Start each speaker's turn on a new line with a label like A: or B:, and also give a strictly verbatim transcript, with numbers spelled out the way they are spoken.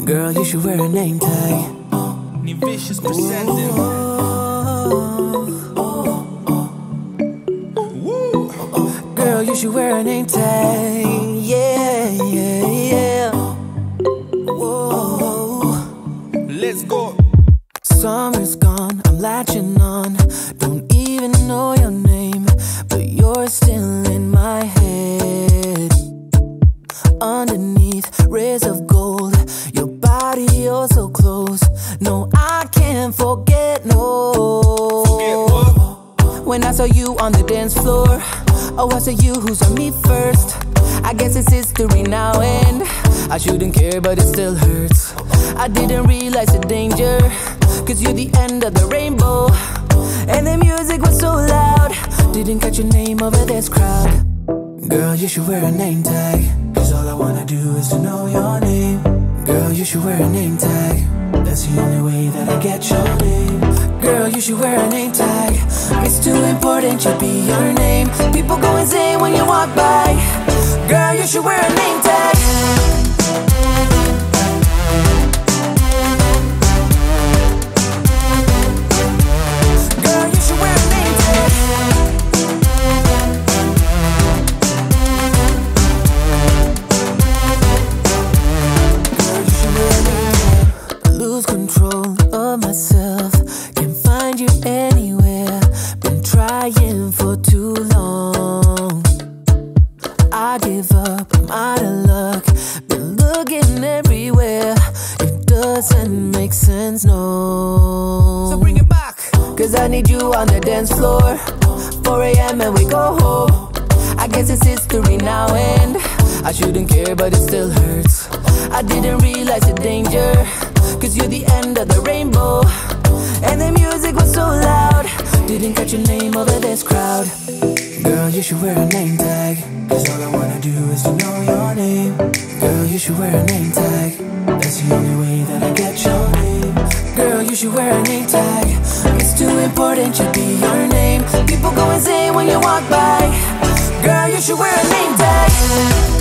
A: Girl, you should wear a name tag.
B: Ni Vicious presenting.
A: Girl, you should wear a name tag. Yeah, yeah, yeah. Whoa.
B: Let's go.
A: Summer's gone, I'm latching on. Don't even know your name, but you're still in my head. Underneath rays of gold, your body oh so close. No, I can't forget, no.
B: Forget what?
A: When I saw you on the dance floor, oh, I saw you who saw me first. I guess it's history now and I shouldn't care, but it still hurts. I didn't realize the danger, cause you're the end of the rainbow. And the music was so loud, didn't catch your name over this crowd. Girl, you should wear a name tag, cause all I wanna do is to know your name. Girl, you should wear a name tag, that's the only way that I get your name. Girl, you should wear a name tag, it's too important to be your name. People go insane when you walk by. Girl, you should wear a name tag. Myself, can't find you anywhere. Been trying for too long. I give up, I'm out of luck. Been looking everywhere, it doesn't make sense, no.
B: So bring it back,
A: cause I need you on the dance floor. four A M and we go home. I guess it's history now and I shouldn't care, but it still hurts. I didn't realize the danger, cause you're the end of the rainbow. And the music was so loud, didn't catch your name over this crowd. Girl, you should wear a name tag, cause all I wanna do is to know your name. Girl, you should wear a name tag, that's the only way that I get your name. Girl, you should wear a name tag, it's too important to be your name. People go insane when you walk by. Girl, you should wear a name tag.